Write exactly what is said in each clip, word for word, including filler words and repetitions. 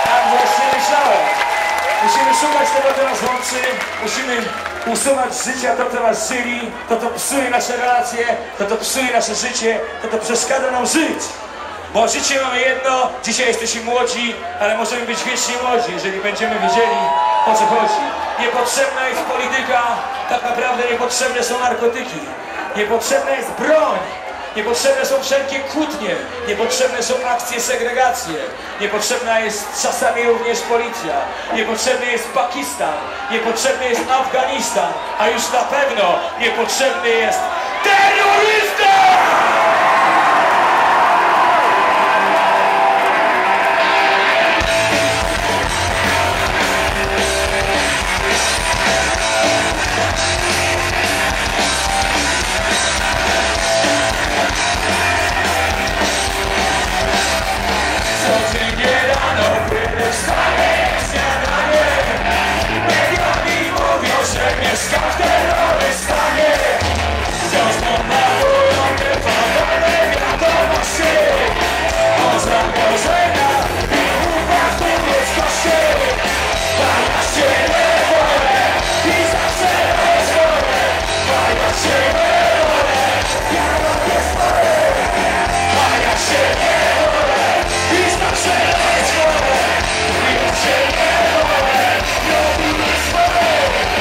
Tak właśnie myślałem. Musimy szukać tego, co nas łączy. Musimy usuwać z życia to, co nas żyli, to, co psuje nasze relacje, to, co psuje nasze życie, to, co przeszkadza nam żyć. Bo życie mamy jedno, dzisiaj jesteśmy młodzi, ale możemy być wiecznie młodzi, jeżeli będziemy wiedzieli, o co chodzi. Niepotrzebna jest polityka, tak naprawdę niepotrzebne są narkotyki. Niepotrzebna jest broń. Niepotrzebne są wszelkie kłótnie, niepotrzebne są akcje segregacji, niepotrzebna jest czasami również policja, niepotrzebny jest Pakistan, niepotrzebny jest Afganistan, a już na pewno niepotrzebny jest terrorysta! Mieszkam w terrorystanie. Wciąż pomnałują te fałszywe wiadomości o zagrożeniach i upadłości. A ja się nie boję i zawsze rozwoję. A ja się nie boję, ja robię swoje. A ja się nie boję i zawsze rozwoję. Ja się nie boję, robię swoje.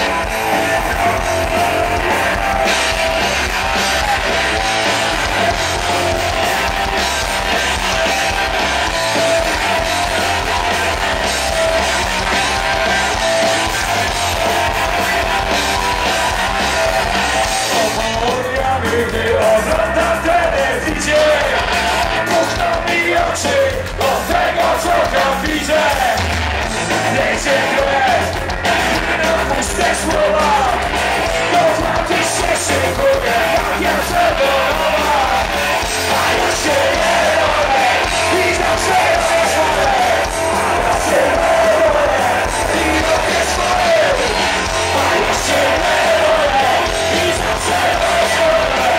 Gdy oglądam telewizję, puchną mi oczy od tego, co tam widzę. Lecie krew, na puste słowa, do władzy się szykuje, tak jak zawodowa. A ja się nie boję i zawsze rozwoję. A ja się nie boję i robię swoje. A ja się nie boję i zawsze rozwoję.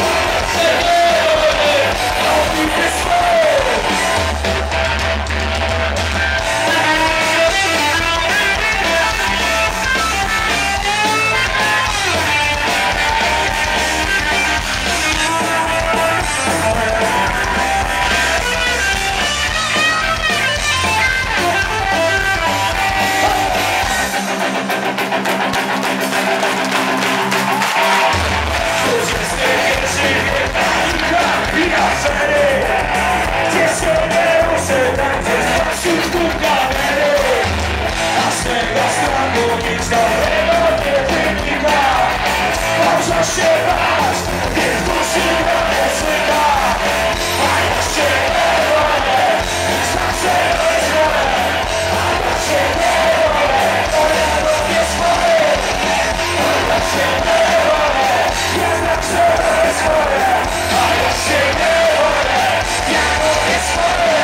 Gdzie się nie ruszę, tam gdzie zgłosił tu kamery. A z tego strachu nic dobrego nie wynika. Można się bać, więc musi go nie słyka. A ja się nie boję, zawsze rozwoję. A ja się nie boję, bo ja robię swoje. A ja się nie boję, ja zawsze rozwoję. A ja się nie boję, ja robię swoje.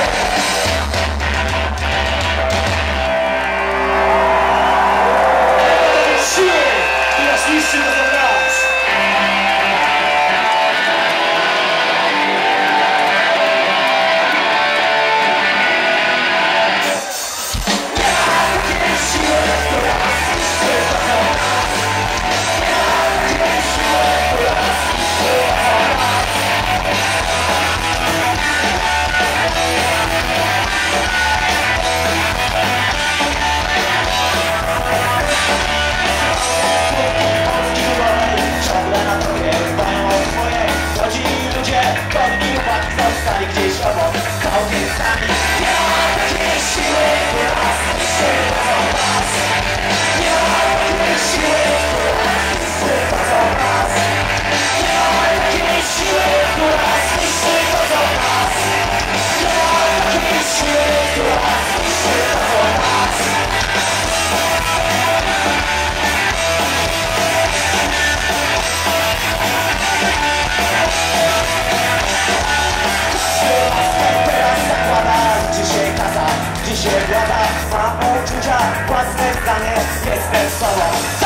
Siły, która zniszczy to do nas. Zostali gdzieś obok kobietami. Nie ma takiej siły, która zniszczy nas. Nie ma takiej siły, która zniszczy nas. Nie ma takiej siły, która zniszczy nas. Nie ma takiej siły, która zniszczy nas. Dzisiaj kasa, dzisiaj włada, mam uczucia, własne zdanie, jestem sobą.